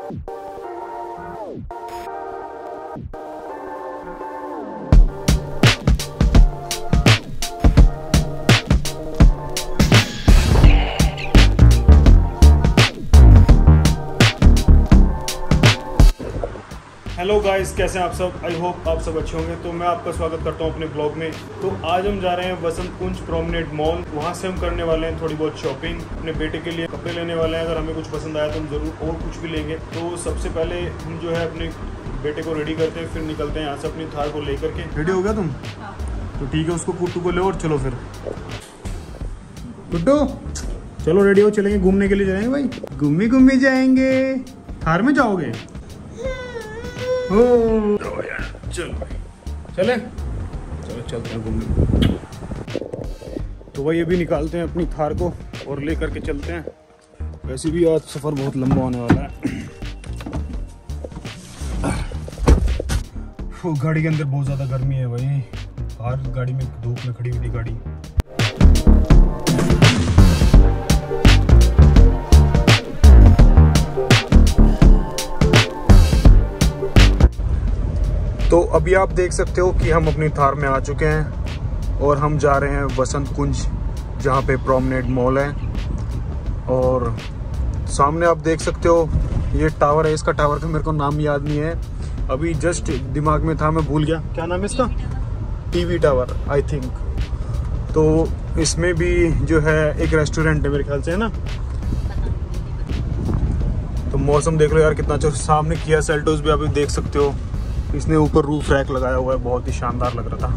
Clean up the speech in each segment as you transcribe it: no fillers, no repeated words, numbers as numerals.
Hello guys, कैसे हैं आप सब। आई होप आप सब अच्छे होंगे। तो मैं आपका स्वागत करता हूं अपने ब्लॉग में। तो आज हम जा रहे हैं वसंत कुंज प्रोमनेड मॉल। वहां से हम करने वाले हैं थोड़ी बहुत शॉपिंग, अपने बेटे के लिए कपड़े लेने वाले हैं। अगर हमें कुछ पसंद आया तो हम ज़रूर और कुछ भी लेंगे। तो सबसे पहले हम जो है अपने बेटे को रेडी करते हैं, फिर निकलते हैं यहाँ से अपनी थार को लेकर के। रेडी हो गया तुम? तो ठीक है, उसको कुट्टू को ले और चलो फिर। कुट्टू चलो रेडी हो, चलेंगे घूमने के लिए। जाएंगे भाई, घूमने जाएंगे। थार में जाओगे? चलो चले, चलो चलते हैं घूमने। तो वही अभी निकालते हैं अपनी थार को और लेकर के चलते हैं। वैसे भी आज सफर बहुत लंबा होने वाला है। वो गाड़ी के अंदर बहुत ज्यादा गर्मी है भाई। बाहर गाड़ी में धूप में खड़ी हुई थी गाड़ी। तो अभी आप देख सकते हो कि हम अपनी थार में आ चुके हैं और हम जा रहे हैं वसंत कुंज, जहाँ पे प्रोमनेड मॉल है। और सामने आप देख सकते हो ये टावर है। इसका टावर का मेरे को नाम याद नहीं है अभी, जस्ट दिमाग में था, मैं भूल गया क्या नाम है इसका। TV tower I think. तो इसमें भी जो है एक रेस्टोरेंट है मेरे ख्याल से, है ना। तो मौसम देख लो यार कितना अच्छा। सामने किया सेल्टोस भी आप देख सकते हो। इसने ऊपर रूफ रैक लगाया हुआ है, बहुत ही शानदार लग रहा था।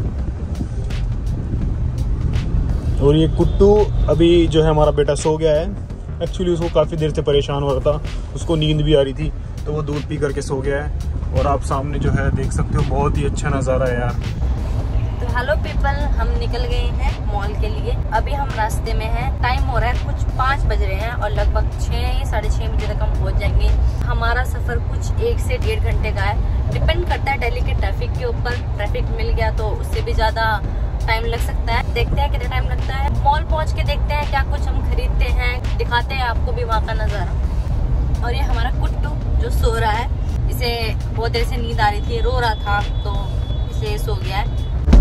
और ये कुट्टू अभी जो है हमारा बेटा सो गया है। एक्चुअली उसको काफ़ी देर से परेशान हो रहा था, उसको नींद भी आ रही थी, तो वो दूध पी करके सो गया है। और आप सामने जो है देख सकते हो, बहुत ही अच्छा नज़ारा है यार। तो हेलो पीपल, हम निकल गए हैं मॉल के लिए। अभी हम रास्ते में हैं। टाइम हो रहा है कुछ 5 बज रहे हैं और लगभग 6 साढ़े 6 बजे तक हम पहुंच जाएंगे। हमारा सफर कुछ 1 से 1.5 घंटे का है। डिपेंड करता है दिल्ली के ट्रैफिक के ऊपर। ट्रैफिक मिल गया तो उससे भी ज्यादा टाइम लग सकता है। देखते हैं कितना टाइम लगता है। मॉल पहुँच के देखते हैं क्या कुछ हम खरीदते हैं, दिखाते हैं आपको भी वहाँ का नजारा। और ये हमारा कुट्टू जो सो रहा है, इसे बहुत देर से नींद आ रही थी, रो रहा था, तो इसे सो गया है।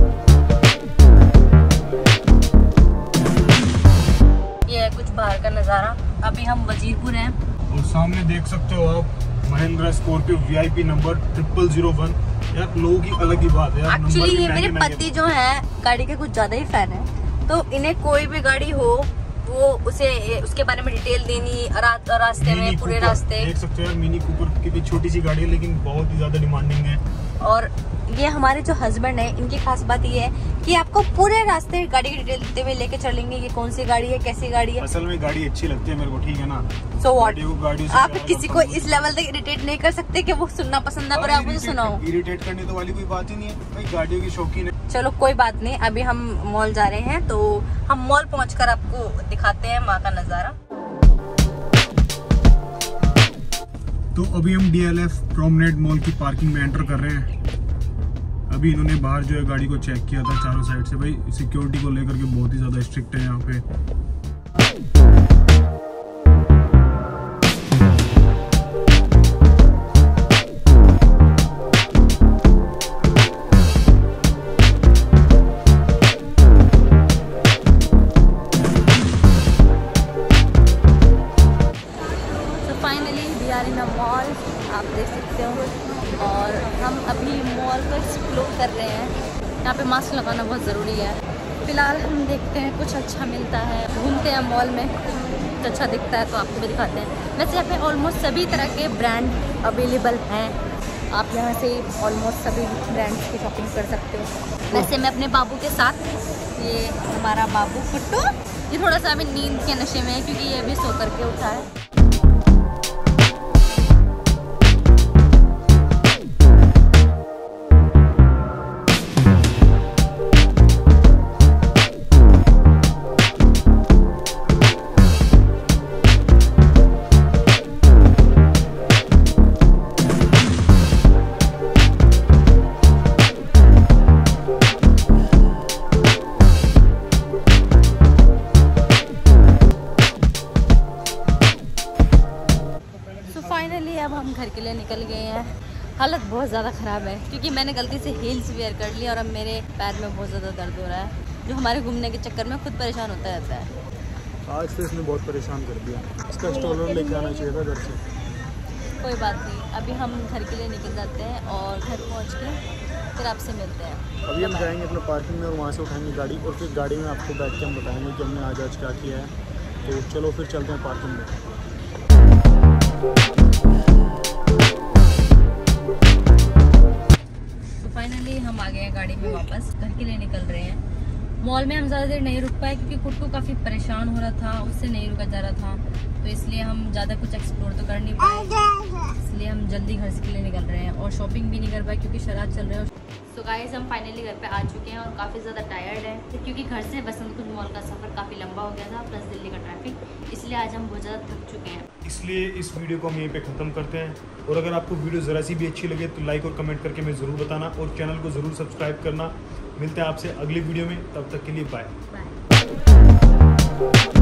ये है कुछ बाहर का नजारा। अभी हम वजीरपुर हैं और सामने देख सकते हो आप महिंद्रा स्कॉर्पियो VIP नंबर 0001। यार लोगों की अलग ही बात है। एक्चुअली ये मेरे पति जो है गाड़ी के कुछ ज्यादा ही फैन है, तो इन्हें कोई भी गाड़ी हो वो उसे उसके बारे में डिटेल देनी रास्ते में, पूरे रास्ते। देख सकते हो यार, मिनी कूपर की छोटी सी गाड़ी है लेकिन बहुत ही ज्यादा डिमांडिंग है। और ये हमारे जो हस्बैंड है, इनकी खास बात ये है कि आपको पूरे रास्ते गाड़ी की डिटेल देते हुए लेके चलेंगे। ये कौन सी गाड़ी है, कैसी गाड़ी है। असल में गाड़ी अच्छी लगती है मेरे को, ठीक है ना। सो व्हाट, आप किसी को इस लेवल तक इरिटेट नहीं कर सकते कि वो सुनना पसंद ना करे, आप मुझे सुनाओ। इरिटेट करने तो वाली कोई बात ही नहीं है भाई, गाड़ियों की शौकीन है। चलो कोई बात नहीं, अभी हम मॉल जा रहे हैं, तो हम मॉल पहुंचकर आपको दिखाते हैं वहाँ का नजारा। तो अभी हम DLF प्रोमनेड मॉल की पार्किंग में एंटर कर रहे हैं। अभी इन्होंने बाहर जो है गाड़ी को चेक किया था चारों साइड से। भाई सिक्योरिटी को लेकर के बहुत ही ज्यादा स्ट्रिक्ट है यहाँ पे। मॉल आप देख सकते हो, और हम अभी मॉल को एक्सप्लोर कर रहे हैं। यहाँ पे मास्क लगाना बहुत ज़रूरी है। फिलहाल हम देखते हैं कुछ अच्छा मिलता है, घूमते हैं मॉल में, कुछ अच्छा दिखता है तो आपको भी दिखाते हैं। वैसे यहाँ पे ऑलमोस्ट सभी तरह के ब्रांड अवेलेबल हैं। आप यहाँ से ऑलमोस्ट सभी ब्रांड्स की शॉपिंग कर सकते हो। वैसे मैं अपने बाबू के साथ, ये हमारा बाबू कुट्टू, ये थोड़ा सा अभी नींद के नशे में है क्योंकि ये अभी सो करके उठा है। फाइनली अब हम घर के लिए निकल गए हैं। हालत बहुत ज़्यादा ख़राब है क्योंकि मैंने गलती से हील्स वेयर कर ली और अब मेरे पैर में बहुत ज़्यादा दर्द हो रहा है, जो हमारे घूमने के चक्कर में खुद परेशान होता रहता है। आज तो इसने बहुत परेशान कर दिया, इसका स्टोलर लेके आना चाहिए था घर से। कोई बात नहीं, अभी हम घर के लिए निकल जाते हैं और घर पहुँच के फिर आपसे मिलते हैं। अभी हम जाएंगे अपने पार्किंग में और वहाँ से उठाएंगे गाड़ी और फिर गाड़ी में आपको बैठ के हम बताएंगे कि हमने आज क्या किया है। तो चलो फिर चलते हैं पार्किंग में। तो फाइनली हम आ गए हैं गाड़ी में वापस, घर के लिए निकल रहे हैं। मॉल में हम ज़्यादा देर नहीं रुक पाए क्योंकि खुद को काफ़ी परेशान हो रहा था, उससे नहीं रुका जा रहा था, तो इसलिए हम ज़्यादा कुछ एक्सप्लोर तो कर नहीं पाए, इसलिए हम जल्दी घर के लिए निकल रहे हैं और शॉपिंग भी नहीं कर पाए क्योंकि शराब चल रहे हैं। सो गाइस, हम फाइनली घर पे आ चुके हैं और काफ़ी ज़्यादा टायर्ड हैं क्योंकि घर से बसंत कुंज मॉल का सफ़र काफ़ी लंबा हो गया था, प्लस दिल्ली का ट्रैफिक, इसलिए आज हम बहुत ज़्यादा थक चुके हैं। इसलिए इस वीडियो को हम यहीं पे ख़त्म करते हैं और अगर आपको वीडियो ज़रा सी भी अच्छी लगे तो लाइक और कमेंट करके हमें ज़रूर बताना और चैनल को ज़रूर सब्सक्राइब करना। मिलते हैं आपसे अगली वीडियो में, तब तक के लिए बाय।